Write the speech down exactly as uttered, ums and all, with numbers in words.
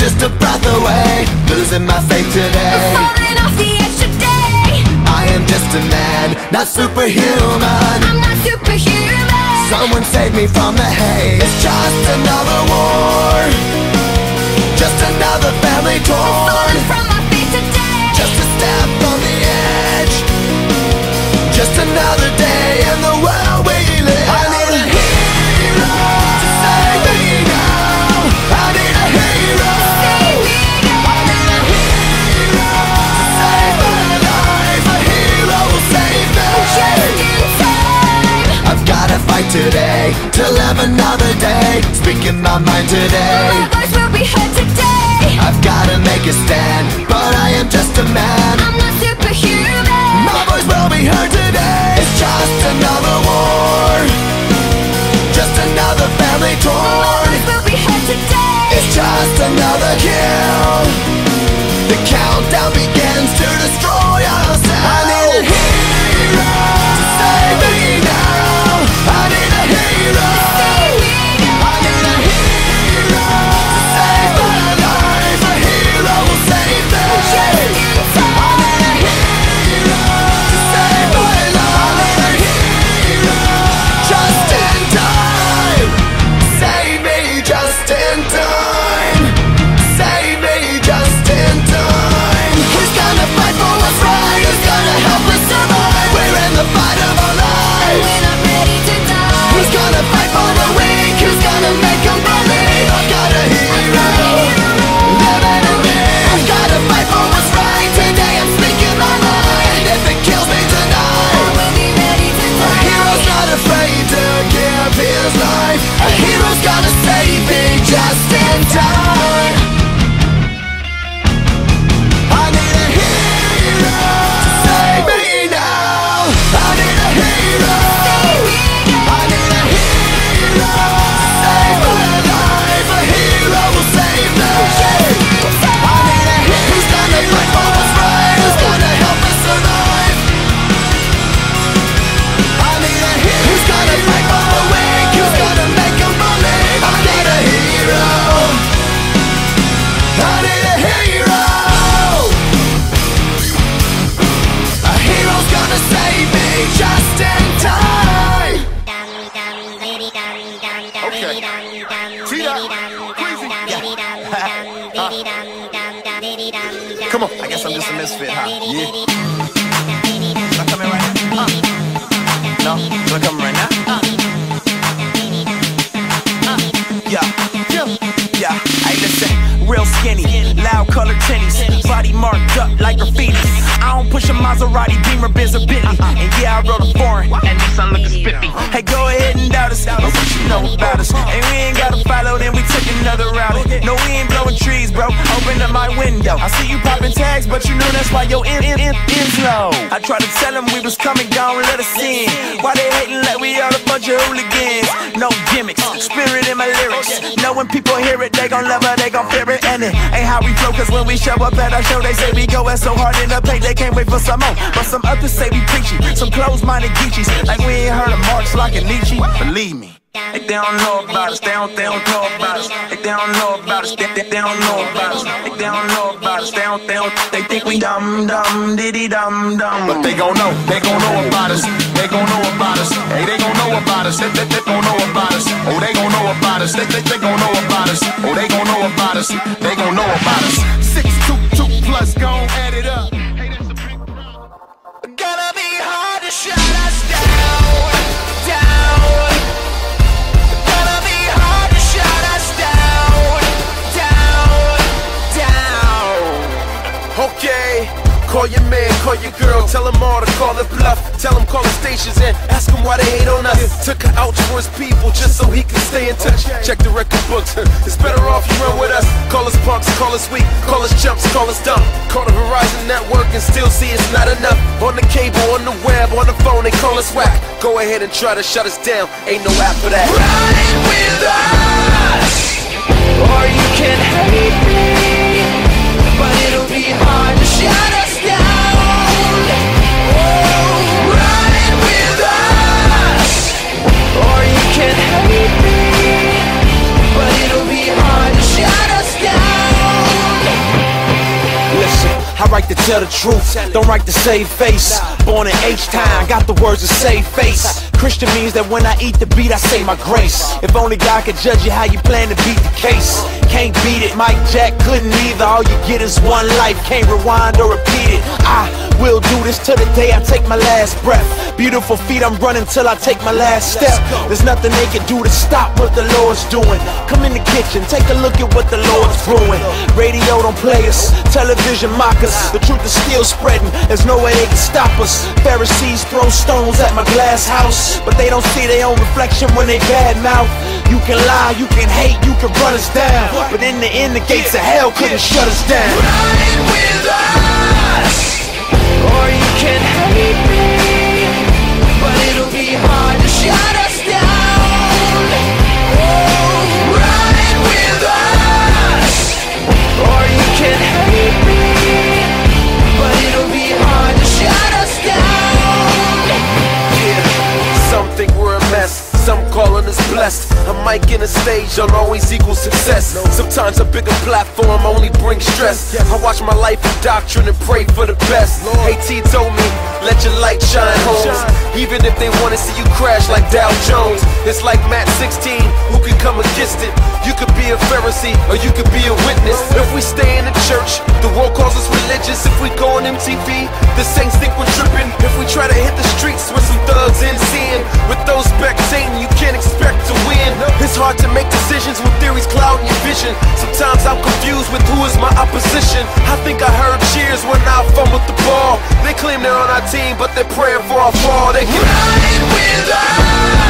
just a breath away, losing my faith today. Falling off the edge today. I am just a man, not superhuman. I'm not superhuman. Someone save me from the haze. It's just another war, just another family torn. Falling from my feet today. Just a step on the edge, just another day in the world we live. I need a hero to save me now. I need a hero. Save me now. I need a hero to save my life. A hero will save me. Just in time. I've gotta fight today to live another day, speaking my mind today. My voice will be heard today. I've gotta make a stand, but I am just a man. I'm not superhuman. My voice will be heard today. It's just another war, just another family My torn. voice will be heard today. It's just another kill. The countdown begins to destroy ourselves. I need a hero to save me now. I need a hero. Save me now. I need a hero to save my life. A hero will save me. Just in time. I need a hero to save my life. I need a hero just in time. Save me just in time. Save me just in time. Who's gonna fight for what's right? Who's gonna help us survive? We're in the fight of our lives. We're not ready to die. Who's gonna fight for the weak? Who's gonna make them believe? I've got a hero living in me. I've gotta fight for what's right. Today I'm speaking my mind. If it kills me tonight, I will be ready to a die. hero's not afraid to give his life. A hero's gonna save me just in time. I need a hero to save me now. I need a hero. I need a hero to save my life. A hero will save me. I need a hero who's gonna fight for what's right. Who's gonna help us survive? I need a hero who's gonna fight for the weak. Who's gonna make them believe? I need a hero. I need a hero. A hero's gonna save me just in time. Okay. See that? Come on. I guess I'm just a misfit, huh? Yeah. Can I come in right now? Uh. No? Can I come right now? Uh. Yeah. Yeah. Hey, listen. Real skinny, loud colored tinnies, body marked up like graffiti. I don't push a Maserati, Beamer, Benz, or Bentley. And yeah, I wrote a foreign, and this son looking spiffy. Hey, go ahead and doubt us, but what you know about us? And we ain't gotta follow, then we took another route. No, we ain't blowing trees, bro. Open up my window. I see you popping tags, but you know that's why your in, in, in, in's low. I tried to tell them we was coming, gone, let us in. Why they hating like we all a bunch of hooligans? No gimmicks, spirit in my lyrics. Know when people hear it, they gon' love it, they gon' fear it. And it ain't how we flow, cause when we show up at our show, they say we going so hard in the paint, they can't wait for some more. But some others say we preachy, some closed-minded geechies, like we ain't heard of Marx, like a Nietzsche. Believe me, they, they don't know about us, they don't, they don't know about us. They, they don't know about us, they, they, they don't know about us. They, they don't know about us, they don't, they don't, they think we dumb, dumb, diddy dumb, dumb. But they gon' know, they gon' know about us, they gon' know about us. Hey, they gon' know about us, they, they, they gon' know about us. Oh, they gon' know about us, they, they, they gon' know about us. Oh, they gon' know about us, they gon' know about us. Six, two, two plus, gon' add it up. Gonna be hard to shut us down, down. Gonna be hard to shut us down, down, down. Okay, call your man, call your girl, tell them all to call the bluff. Tell them call the stations and ask them why they hate on us. Took her out for his people just so he can stay in touch. Check the record books, it's better off you run with us. Call us punks, call us weak, call us jumps, call us dumb. Call the Verizon network and still see it's not enough. On the cable, on the web, on the phone, they call us whack. Go ahead and try to shut us down, ain't no app for that. Ride with us, or you can hate me, but it'll be hard to shut us down. Or you can hate me, but it'll be hard to shut us down. tell the truth, don't write the save face. Born in H-Town, got the words to save face. Christian means that when I eat the beat, I say my grace. If only God could judge you how you plan to beat the case. Can't beat it, Mike Jack couldn't either. All you get is one life, can't rewind or repeat it. I will do this till the day I take my last breath. Beautiful feet, I'm running till I take my last step. There's nothing they can do to stop what the Lord's doing. Come in the kitchen, take a look at what the Lord's brewing. Radio don't play us, television mock us. The truth is still spreading, there's no way they can stop us. Pharisees throw stones at my glass house, but they don't see their own reflection when they bad mouth. You can lie, you can hate, you can run us down, but in the end the gates of hell couldn't shut us down. Ride with us, or you can hate me, but it'll be hard to shut us down. Oh, ride with us, or you can hate me, but it'll be hard to shut us down. Yeah, some think we're a mess, some calling us blessed. A mic in a stage don't always equal success. Sometimes a bigger platform only brings stress. I watch my life in doctrine and pray for the best. AT told me, let your light shine, Holmes. Even if they wanna see you crash like Dow Jones, it's like Matt sixteen, who can come against it? You could be a Pharisee or you could be a witness. If we stay in the church, the world calls us religious. If we go on M T V, the saints think we're tripping. If we try to hit the streets with some thugs in sin, with those spectating, you can't expect to win. It's hard to make decisions when theories clouding your vision. Sometimes I'm confused with who is my opposition. I think I heard cheers when I fumbled the ball. They claim they're on our team, but they're praying for our fall. They can Ride with us.